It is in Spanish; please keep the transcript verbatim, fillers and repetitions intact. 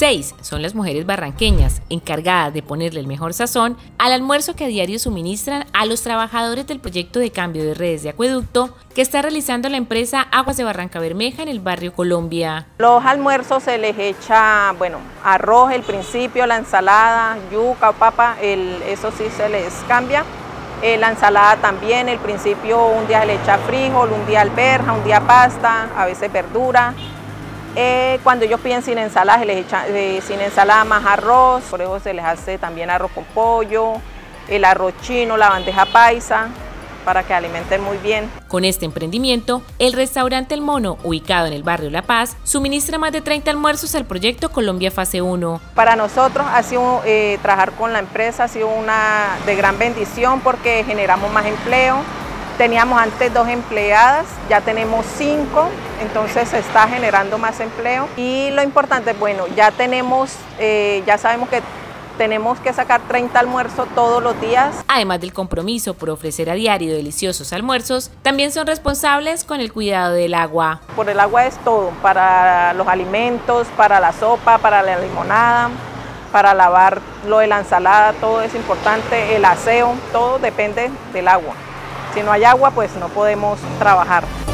Seis son las mujeres barranqueñas encargadas de ponerle el mejor sazón al almuerzo que a diario suministran a los trabajadores del proyecto de cambio de redes de acueducto que está realizando la empresa Aguas de Barrancabermeja en el barrio Colombia. Los almuerzos se les echa, bueno, arroz, el principio, la ensalada, yuca o papa, el, eso sí se les cambia. Eh, la ensalada también, el principio un día se le echa frijol, un día alberja, un día pasta, a veces verdura. Eh, cuando ellos piden sin ensalada, se les echa eh, sin ensalada más arroz, por eso se les hace también arroz con pollo, el arroz chino, la bandeja paisa, para que alimenten muy bien. Con este emprendimiento, el restaurante El Mono, ubicado en el barrio La Paz, suministra más de treinta almuerzos al proyecto Colombia Fase uno. Para nosotros ha sido, eh, trabajar con la empresa ha sido una de gran bendición porque generamos más empleo. Teníamos antes dos empleadas, ya tenemos cinco, entonces se está generando más empleo. Y lo importante, bueno, ya tenemos, eh, ya sabemos que tenemos que sacar treinta almuerzos todos los días. Además del compromiso por ofrecer a diario deliciosos almuerzos, también son responsables con el cuidado del agua. Por el agua es todo, para los alimentos, para la sopa, para la limonada, para lavar lo de la ensalada, todo es importante, el aseo, todo depende del agua. Si no hay agua, pues no podemos trabajar.